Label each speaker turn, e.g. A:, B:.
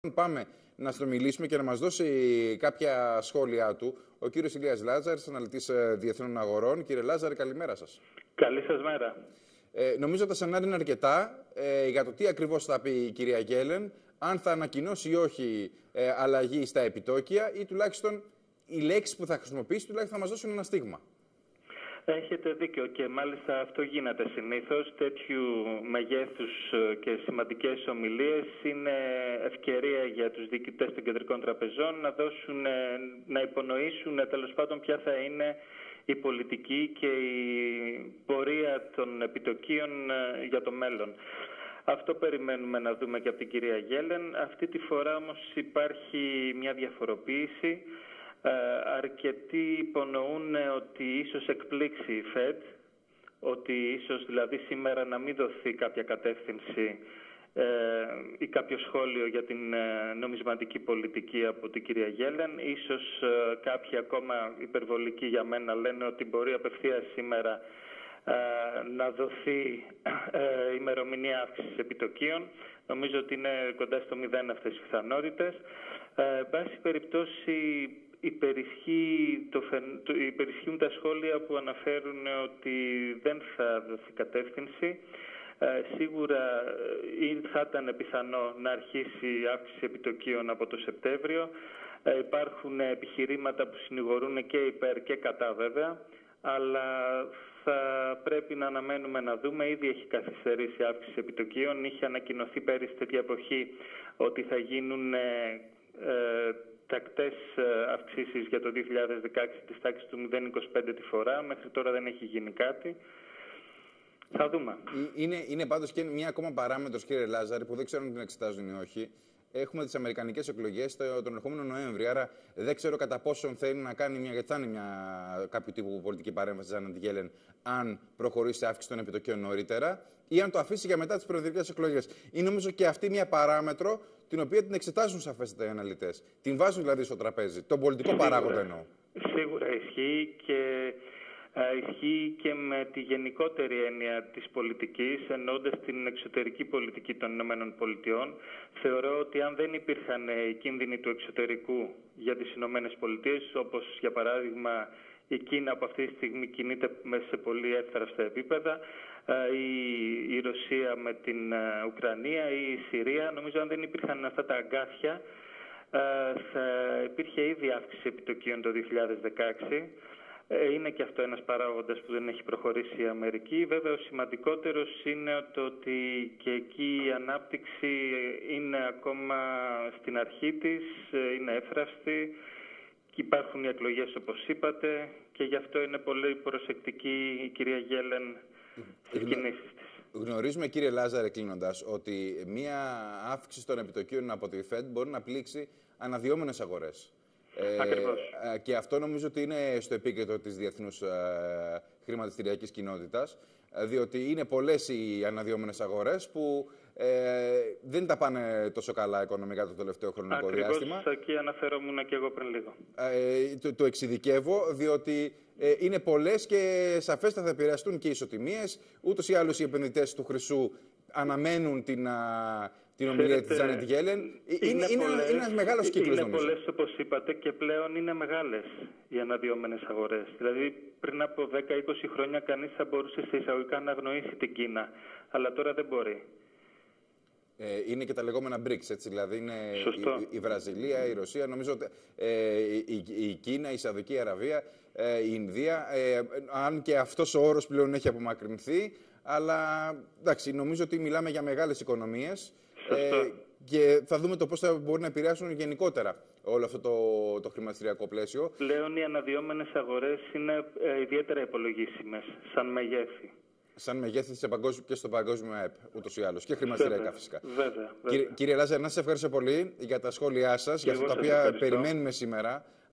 A: Πάμε να στο μιλήσουμε και να μας δώσει κάποια σχόλιά του ο κύριος Ηλίας Λάζαρης, αναλυτής διεθνών αγορών. Κύριε Λάζαρη, καλημέρα σας.
B: Καλή σας μέρα.
A: Νομίζω τα σενάρια είναι αρκετά για το τι ακριβώς θα πει η κυρία Γέλεν, αν θα ανακοινώσει ή όχι αλλαγή στα επιτόκια ή τουλάχιστον οι λέξεις που θα χρησιμοποιήσει τουλάχιστον θα μας δώσουν ένα στίγμα.
B: Έχετε δίκιο και μάλιστα αυτό γίνεται συνήθως. Τέτοιου μεγέθους και σημαντικές ομιλίες είναι ευκαιρία για τους διοικητές των κεντρικών τραπεζών να υπονοήσουν τέλος πάντων ποια θα είναι η πολιτική και η πορεία των επιτοκίων για το μέλλον. Αυτό περιμένουμε να δούμε και από την κυρία Γέλεν. Αυτή τη φορά όμως υπάρχει μια διαφοροποίηση. Αρκετοί υπονοούν ότι ίσως εκπλήξει η ΦΕΔ, ότι ίσως δηλαδή σήμερα να μην δοθεί κάποια κατεύθυνση ή κάποιο σχόλιο για την νομισματική πολιτική από την κυρία Γέλεν. Ίσως κάποιοι ακόμα υπερβολικοί για μένα λένε ότι μπορεί απευθείας σήμερα να δοθεί ημερομηνία αύξησης επιτοκίων. Νομίζω ότι είναι κοντά στο 0 αυτές οι πιθανότητες. Εν πάση περιπτώσει υπερισχύουν τα σχόλια που αναφέρουν ότι δεν θα δοθεί κατεύθυνση. Σίγουρα θα ήταν πιθανό να αρχίσει η αύξηση επιτοκίων από το Σεπτέμβριο. Υπάρχουν επιχειρήματα που συνηγορούν και υπέρ και κατά βέβαια, αλλά θα πρέπει να αναμένουμε να δούμε. Ήδη έχει καθυστερήσει η αύξηση επιτοκίων. Είχε ανακοινωθεί πέρυσι τέτοια εποχή ότι θα γίνουν τακτές αυξήσεις για το 2016 της τάξης του 0,25 τη φορά. Μέχρι τώρα δεν έχει γίνει κάτι. Θα δούμε.
A: Είναι πάντως και μια ακόμα παράμετρος, κύριε Λάζαρη, που δεν ξέρω αν την εξετάζουν ή όχι. Έχουμε τις αμερικανικές εκλογές τον ερχόμενο Νοέμβρη. Άρα δεν ξέρω κατά πόσον θέλει να κάνει γιατί θα είναι κάποιο τύπου πολιτική παρέμβαση της Τζάνετ Γέλεν, αν προχωρήσει σε αύξηση των επιτοκίων νωρίτερα, ή αν το αφήσει για μετά τις προεδρικές εκλογές. Είναι νομίζω και αυτή μια παράμετρο την οποία την εξετάζουν σαφέστατα οι αναλυτές. Την βάζουν δηλαδή στο τραπέζι. Τον πολιτικό παράγοντα εννοώ.
B: Σίγουρα ισχύει και με τη γενικότερη έννοια της πολιτικής, εννοώντας την εξωτερική πολιτική των ΗΠΑ. Θεωρώ ότι αν δεν υπήρχαν οι κίνδυνοι του εξωτερικού για τις ΗΠΑ, όπως για παράδειγμα η Κίνα που αυτή τη στιγμή κινείται μέσα σε πολύ εύθραυστα επίπεδα, η Ρωσία με την Ουκρανία ή η Συρία, νομίζω αν δεν υπήρχαν αυτά τα αγκάθια, θα υπήρχε ήδη αύξηση επιτοκίων το 2016. Είναι και αυτό ένας παράγοντας που δεν έχει προχωρήσει η Αμερική. Βέβαια, ο σημαντικότερος είναι το ότι και εκεί η ανάπτυξη είναι ακόμα στην αρχή της, είναι εύθραυστη και υπάρχουν οι εκλογές όπως είπατε και γι' αυτό είναι πολύ προσεκτική η κυρία Γέλεν στις κινήσεις της.
A: Γνωρίζουμε, κύριε Λάζαρε, κλείνοντας, ότι μία αύξηση των επιτοκίων από τη ΦΕΔ μπορεί να πλήξει αναδυόμενες αγορές. Και αυτό νομίζω ότι είναι στο επίκεντρο της διεθνούς χρηματιστηριακής κοινότητας, διότι είναι πολλές οι αναδυόμενες αγορές που δεν τα πάνε τόσο καλά οικονομικά το τελευταίο χρονικό διάστημα.
B: Ακριβώς εκεί αναφερόμουν και εγώ πριν λίγο.
A: Το εξειδικεύω, διότι είναι πολλές και σαφέστα θα επηρεαστούν και οι ισοτιμίες. Ούτως ή άλλως οι επενδυτές του χρυσού αναμένουν την ομιλία της Τζάνετ Γέλεν. Είναι ένας μεγάλος κύκλος,
B: είναι
A: νομίζω.
B: Είναι πολλές, όπως είπατε, και πλέον είναι μεγάλες οι αναδυόμενες αγορές. Δηλαδή, πριν από 10-20 χρόνια κανείς θα μπορούσε σε εισαγωγικά να αγνοήσει την Κίνα, αλλά τώρα δεν μπορεί.
A: Είναι και τα λεγόμενα BRICS, έτσι, δηλαδή είναι η Βραζιλία, η Ρωσία, νομίζω ότι η Κίνα, η Σαουδική Αραβία, η Ινδία, αν και αυτός ο όρος πλέον έχει απομακρυνθεί, αλλά εντάξει, νομίζω ότι μιλάμε για μεγάλες οικονομίες και θα δούμε το πώς θα μπορεί να επηρεάσουν γενικότερα όλο αυτό το χρηματιστηριακό πλαίσιο.
B: Πλέον οι αναδυόμενες αγορές είναι ιδιαίτερα υπολογίσιμες, σαν μεγέθη.
A: Σαν μεγέθη και στο παγκόσμιο ΑΕΠ, ούτως ή άλλως, και χρηματιστηριακά φυσικά.
B: Βέβαια.
A: Κύριε Λάζαρη, να σας ευχαριστώ πολύ για τα σχόλιά σας, για αυτά τα οποία περιμένουμε σήμερα